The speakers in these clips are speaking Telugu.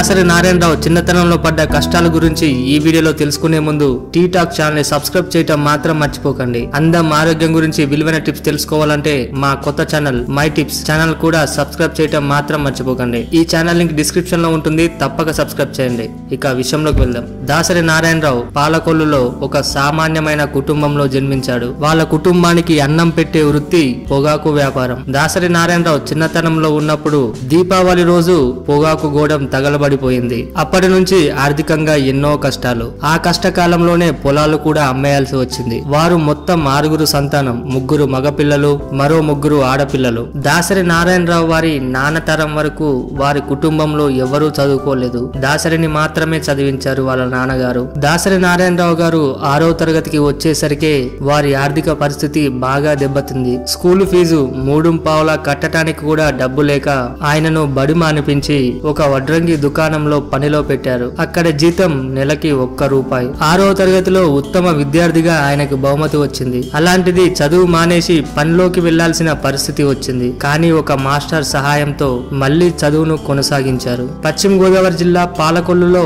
దాసరి నారాయణరావు చిన్నతనంలో పడ్డ కష్టాల గురించి ఈ వీడియోలో తెలుసుకునే ముందు టీ టాక్ ఛానల్ ని సబ్స్క్రైబ్ చేయటం మాత్రం మర్చిపోకండి. అందం ఆరోగ్యం గురించి విలువైన టిప్స్ తెలుసుకోవాలంటే మా కొత్త ఛానల్ మై టిప్స్ ఛానల్ కూడా సబ్స్క్రైబ్ చేయటం మాత్రం మర్చిపోకండి. ఈ ఛానల్ లింక్ డిస్క్రిప్షన్ లో ఉంటుంది, తప్పక సబ్స్క్రైబ్ చేయండి. ఇక విషయంలోకి వెళ్దాం. దాసరి నారాయణరావు పాలకొల్లులో ఒక సామాన్యమైన కుటుంబంలో జన్మించాడు. వాళ్ళ కుటుంబానికి అన్నం పెట్టే వృత్తి పొగాకు వ్యాపారం. దాసరి నారాయణరావు చిన్నతనంలో ఉన్నప్పుడు దీపావళి రోజు పొగాకు గోడం తగలబడిపోయింది. అప్పటి నుంచి ఆర్థికంగా ఎన్నో కష్టాలు. ఆ కష్టకాలంలోనే పొలాలు కూడా అమ్మేయాల్సి వచ్చింది. వారు మొత్తం 6 సంతానం, 3 మగపిల్లలు, మరో 3 ఆడపిల్లలు. దాసరి నారాయణరావు వారి నాన్నతరం వరకు వారి కుటుంబంలో ఎవరూ చదువుకోలేదు. దాసరిని మాత్రమే చదివించారు వాళ్ళ నాన్నగారు. దాసరి నారాయణరావు గారు 6వ తరగతికి వచ్చేసరికి వారి ఆర్థిక పరిస్థితి బాగా దెబ్బతింది. స్కూలు ఫీజు 3 కట్టడానికి కూడా డబ్బు లేక ఆయనను బడి మానిపించి ఒక వడ్రంగి దుకాణంలో పనిలో పెట్టారు. అక్కడ జీతం నెలకి 1 రూపాయి. 6వ తరగతిలో ఉత్తమ విద్యార్థిగా ఆయనకు బహుమతి వచ్చింది. అలాంటిది చదువు మానేసి పనిలోకి వెళ్లాల్సిన పరిస్థితి వచ్చింది. కానీ ఒక మాస్టర్ సహాయంతో మళ్లీ చదువును కొనసాగించారు. పశ్చిమ గోదావరి జిల్లా పాలకొల్లులో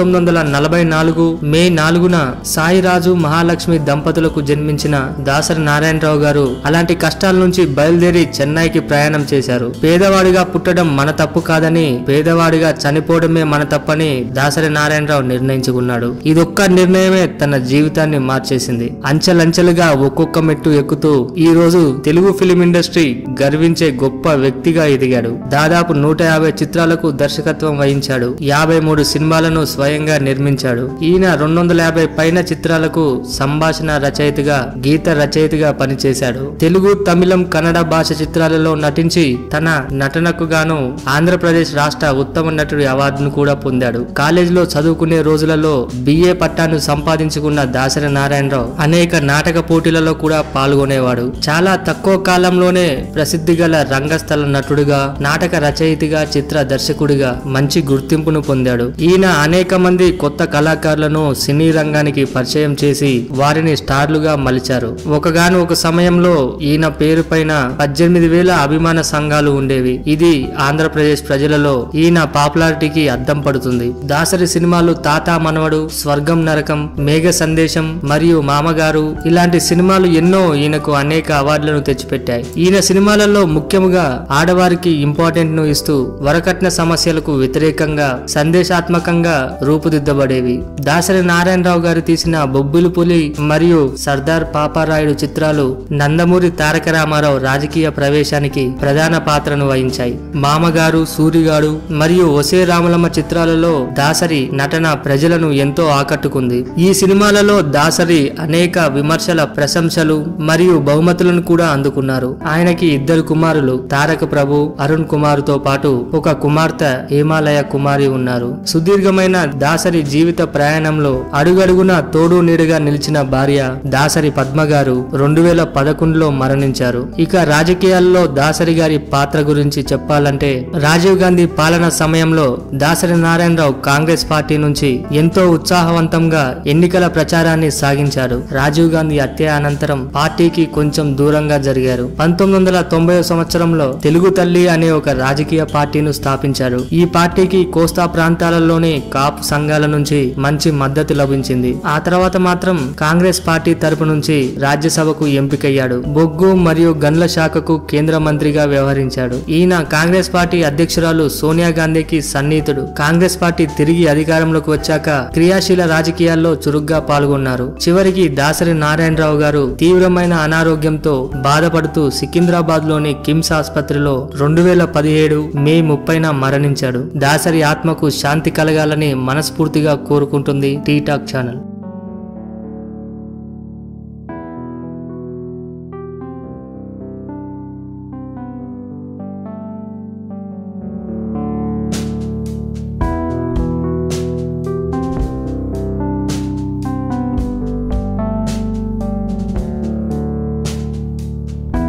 1944 మే 4న సాయిరాజు మహాలక్ష్మి దంపతులకు జన్మించిన దాసరి నారాయణరావు గారు అలాంటి కష్టాల నుంచి బయలుదేరి చెన్నైకి ప్రయాణం చేశారు. పేదవాడిగా పుట్టడం మన తప్పు కాదని, పేదవాడిగా చనిపోవడమే మన తప్పని దాసరి నారాయణరావు నిర్ణయించుకున్నాడు. ఇదొక్క నిర్ణయమే తన జీవితాన్ని మార్చేసింది. అంచెలంచెలుగా ఒక్కొక్క మెట్టు ఎక్కుతూ ఈ రోజు తెలుగు ఫిలిం ఇండస్ట్రీ గర్వించే గొప్ప వ్యక్తిగా ఎదిగాడు. దాదాపు 150 చిత్రాలకు దర్శకత్వం వహించాడు. 53 సినిమాలను స్వయంగా నిర్మించాడు. ఈయన 250 పైన చిత్రాలకు సంభాషణ రచయితగా, గీత రచయితగా పనిచేశాడు. తెలుగు, తమిళం, కన్నడ భాష చిత్రాలలో నటించి తన నటనకు గాను ఆంధ్రప్రదేశ్ రాష్ట్ర ఉత్తమ నటుడి అవార్డును కూడా పొందాడు. కాలేజీలో చదువుకునే రోజులలో బిఏ పట్టాను సంపాదించుకున్న దాసరి నారాయణరావు అనేక నాటక పోటీలలో కూడా పాల్గొనేవాడు. చాలా తక్కువ కాలంలోనే ప్రసిద్ధి గల రంగస్థల నటుడిగా, నాటక రచయితగా, చిత్ర దర్శకుడిగా మంచి గుర్తింపును పొందాడు. ఈయన అనేక మంది కొత్త కళాకారులను సినీ రంగానికి పరిచయం చేసి వారిని స్టార్లుగా మలిచారు. ఒక సమయంలో ఈయన పేరు పైన 18,000 అభిమాన సంఘాలు ఉండేవి. ఇది ఆంధ్రప్రదేశ్ ప్రజలలో ఈయన పాపులారిటీకి అద్దం పడుతుంది. దాసరి సినిమాలు తాత మనవడు, స్వర్గం నరకం, మేఘ సందేశం మరియు మామగారు ఇలాంటి సినిమాలు ఎన్నో ఈయనకు అనేక అవార్డులను తెచ్చిపెట్టాయి. ఈయన సినిమాలలో ముఖ్యంగా ఆడవారికి ఇంపార్టెంట్ ను ఇస్తూ వరకట్న సమస్యలకు వ్యతిరేకంగా సందేశాత్మకంగా రూపుదిద్దబడేవి. దాసరి నారాయణరావు గారు తీసిన బొబ్బిలి పులి మరియు సర్దార్ పాపారాయుడు చిత్రాలు నందమూరి తారక రామారావు రాజకీయ ప్రవేశానికి ప్రధాన పాత్రను వహించాయి. మామగారు, సూరిగాడు మరియు ఒసే రామలమ్మ చిత్రాలలో దాసరి నటన ప్రజలను ఎంతో ఆకట్టుకుంది. ఈ సినిమాలలో దాసరి అనేక విమర్శల, ప్రశంసలు మరియు బహుమతులను కూడా అందుకున్నారు. ఆయనకి 2 కుమారులు, తారక ప్రభు, అరుణ్ కుమార్ తో పాటు ఒక కుమార్తె హేమాలయ కుమారి ఉన్నారు. సుదీర్ఘమైన దాసరి జీవిత ప్రయాణంలో అడుగడుగున తోడు నీడగా నిలిచిన భార్య దాసరి పద్మ గారు 2011లో మరణించారు. ఇక రాజకీయాల్లో దాసరి గారి పాత్ర గురించి చెప్పాలంటే, రాజీవ్ గాంధీ పాలన సమయంలో దాసరి నారాయణరావు కాంగ్రెస్ పార్టీ నుంచి ఎంతో ఉత్సాహవంతంగా ఎన్నికల ప్రచారాన్ని సాగించాడు. రాజీవ్ గాంధీ హత్య అనంతరం పార్టీకి కొంచెం దూరంగా జరిగారు. 1990 సంవత్సరంలో తెలుగు తల్లి అనే ఒక రాజకీయ పార్టీను స్థాపించారు. ఈ పార్టీకి కోస్తా ప్రాంతాలలోని కాపు సంఘాల నుంచి మంచి మద్దతు లభించింది. ఆ తర్వాత మాత్రం కాంగ్రెస్ పార్టీ తరపు నుంచి రాజ్యసభకు ఎంపికయ్యాడు. బొగ్గు మరియు గన్ల శాఖకు కేంద్ర మంత్రిగా వ్యవహరించాడు. ఈయన కాంగ్రెస్ పార్టీ అధ్యక్షురాలు సోనియా గాంధీకి సన్నిహితుడు. కాంగ్రెస్ పార్టీ తిరిగి అధికారంలోకి వచ్చాక క్రియాశీల రాజకీయాల్లో చురుగ్గా పాల్గొన్నారు. చివరికి దాసరి నారాయణరావు గారు తీవ్రమైన అనారోగ్యంతో బాధపడుతూ సికింద్రాబాద్ లోని కిమ్స్ ఆసుపత్రిలో 2017 మే 30న మరణించాడు. దాసరి ఆత్మకు శాంతి కలగాలని మనస్ఫూర్తిగా కోరుకుంటుంది టీ టాక్ ఛానల్.